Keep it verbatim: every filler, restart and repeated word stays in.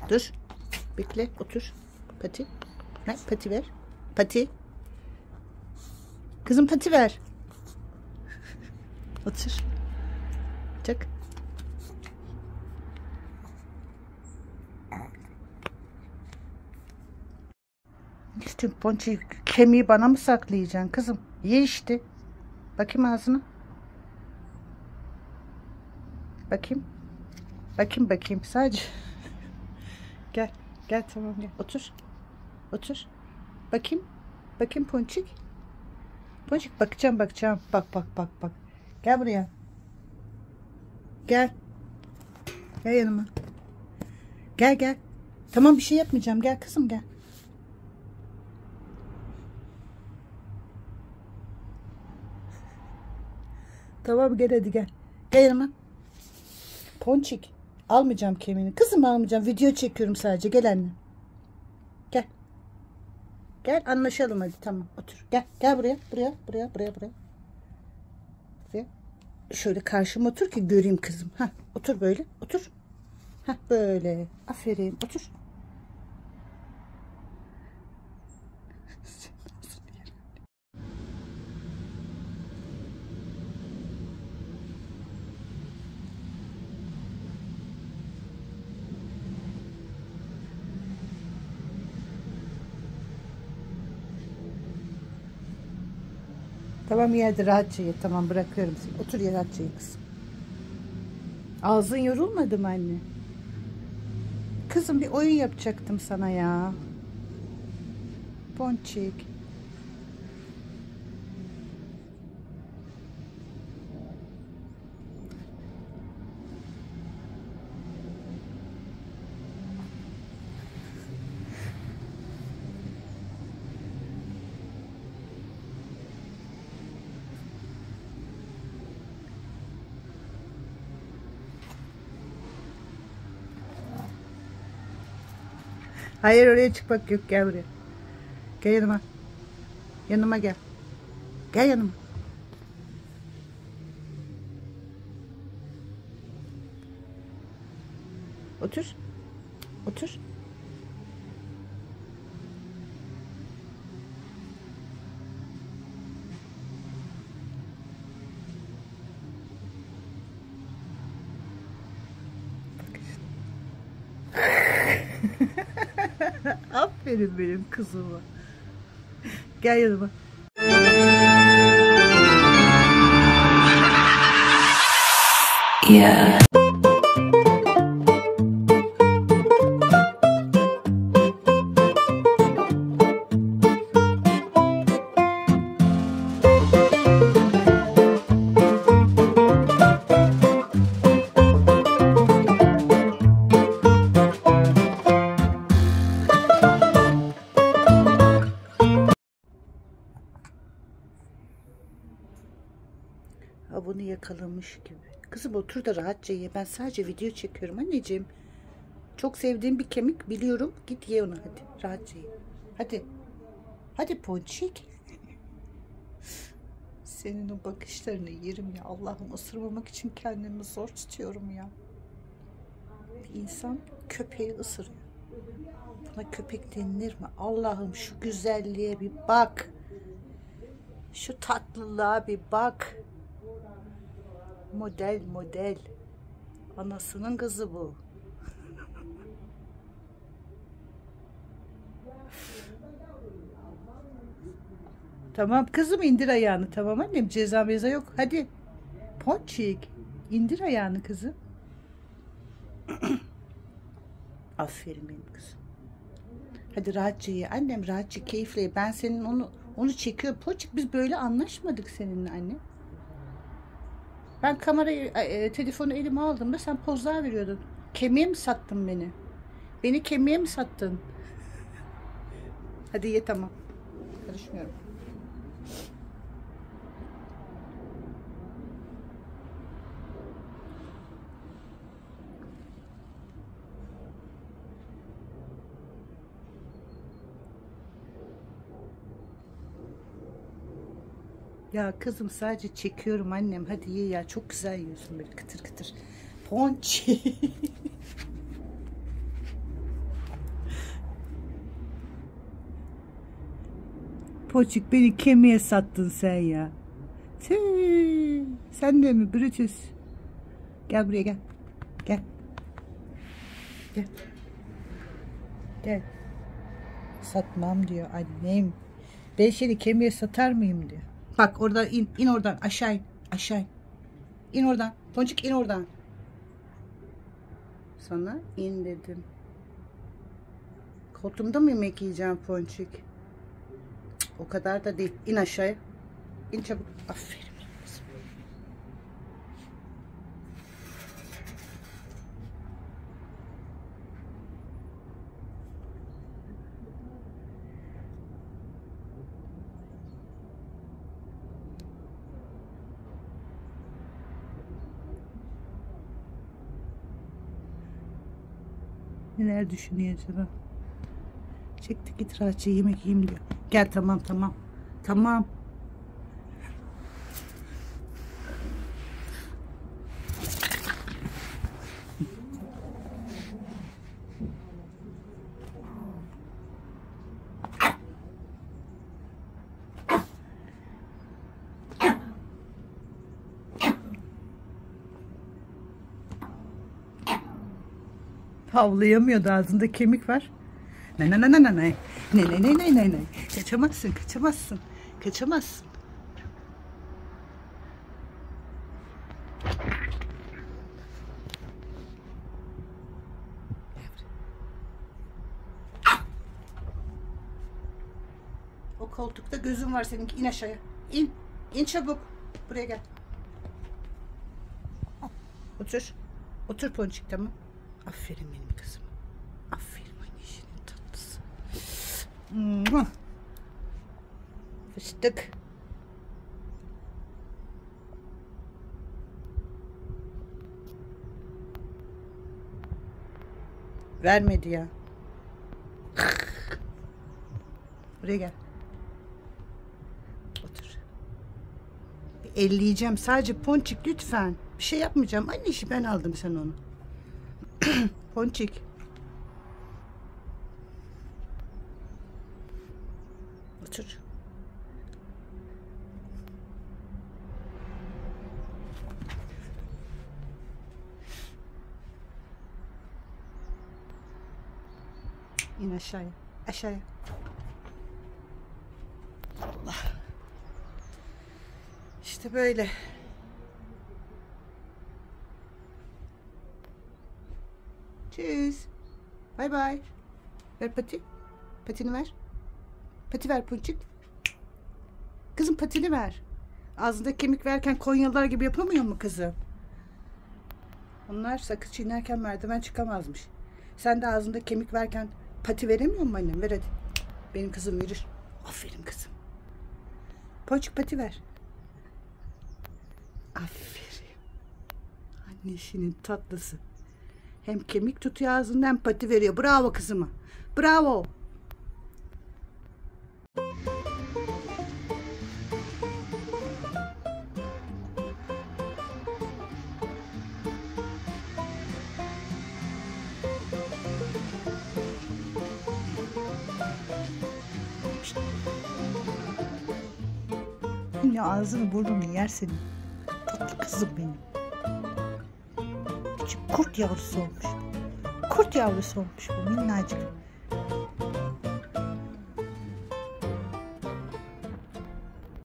Dur. Bekle. Otur. Pati. Ne? Pati ver. Pati. Kızım pati ver. Otur. Çık. İşte Ponçik, kemiği bana mı saklayacaksın kızım? Ye işte. Bakayım ağzına. Bakayım. Bakayım bakayım sadece. Gel. Gel tamam gel. Otur. Otur. Bakayım. Bakayım Ponçik. Ponçik bakacağım bakacağım. Bak bak bak bak. Gel buraya. Gel. Gel yanıma. Gel gel. Tamam bir şey yapmayacağım. Gel kızım gel. Tamam gel hadi gel. Gel yanıma. Ponçik. Almayacağım kemiğini. Kızım almayacağım. Video çekiyorum sadece. Gel anne. Gel. Gel anlaşalım hadi. Tamam otur. Gel. Gel buraya. Buraya. Buraya. Buraya. Buraya. Buraya. Şöyle karşıma otur ki göreyim kızım. Hah, otur böyle. Otur. Hah, böyle. Aferin. Otur. Tamam yerde rahatça ye. Tamam bırakıyorum seni. Otur yere rahatça ye kızım. Ağzın yorulmadı mı anne? Kızım bir oyun yapacaktım sana ya. Ponçik. Hayır oraya çıkmak yok. Gel buraya. Gel yanıma. Yanıma gel. Gel yanıma. Otur. Otur. Aferin benim kızıma. Gel yanıma. Yeah. Bunu yakalamış gibi. Kızım otur da rahatça ye. Ben sadece video çekiyorum anneciğim. Çok sevdiğim bir kemik biliyorum. Git ye onu hadi. Rahatça ye. Hadi. Hadi Ponçik. Senin o bakışlarını yerim ya. Allah'ım ısırmamak için kendimi zor tutuyorum ya. Bir insan köpeği ısırıyor. Buna köpek denilir mi? Allah'ım şu güzelliğe bir bak. Şu tatlılığa bir bak. Model model. Anasının kızı bu. Tamam kızım indir ayağını. Tamam annem ceza meza yok. Hadi. Ponçik. İndir ayağını kızım. Aferin benim kızım. Hadi rahatça ye. Annem rahatça keyifle ye. Ben senin onu onu çekiyorum. Ponçik biz böyle anlaşmadık seninle anne. Ben kamerayı, e, telefonu elime aldığımda sen pozlar veriyordun. Kemiğe mi sattın beni? Beni kemiğe mi sattın? Hadi ye tamam. Karışmıyorum. Ya kızım sadece çekiyorum annem. Hadi ye ya. Çok güzel yiyorsun böyle kıtır kıtır. Ponçik. Ponçik, beni kemiğe sattın sen ya. Tüh, sen de mi Brutus? Gel buraya, gel. Gel. Gel. Gel. Satmam diyor annem. Ben seni kemiğe satar mıyım diyor. Bak oradan in, in oradan aşağı in. Aşağı in. İn oradan. Ponçik, in oradan. Sana in dedim. Koltuğumda mı yemek yiyeceğim Ponçik? O kadar da değil. İn aşağıya. İn çabuk. Aferin. Neler düşünüyor acaba? Çekti git rahatça yemek yiyeyim diyor. Gel, tamam tamam. Tamam. Havlayamıyordu, ağzında kemik var. Ne ne ne ne ne ne ne ne ne ne ne ne kaçamazsın, kaçamazsın, kaçamazsın. O koltukta gözün var seninki, in aşağıya. İn, in çabuk. Buraya gel. Otur. Otur Ponçik, tamam. Aferin benim kızım. Aferin annesinin tatlısı. Hmm. Fıstık. Vermedi ya. Buraya gel. Otur. Bir elleyeceğim. Sadece Ponçik lütfen. Bir şey yapmayacağım. Anne işi ben aldım, sen onu. Ponçik. Otur. İn aşağıya. Aşağıya. Allah. İşte böyle. Tschüss. Bay bay. Ver pati. Patini ver. Pati ver Ponçik. Kızım patini ver. Ağzında kemik verken Konyalılar gibi yapamıyor mu kızım? Onlar sakız çiğnerken merdiven çıkamazmış. Sen de ağzında kemik verken pati veremiyor musun annem? Ver hadi. Benim kızım verir. Aferin kızım. Ponçik pati ver. Aferin. Annesinin tatlısı. Hem kemik tutuyor ağzında hem pati veriyor. Bravo kızıma. Bravo. Yine ağzını burnunu yer senin. Tatlı kızım benim. Küçük kurt yavrusu olmuş. Kurt yavrusu olmuş bu minnacık.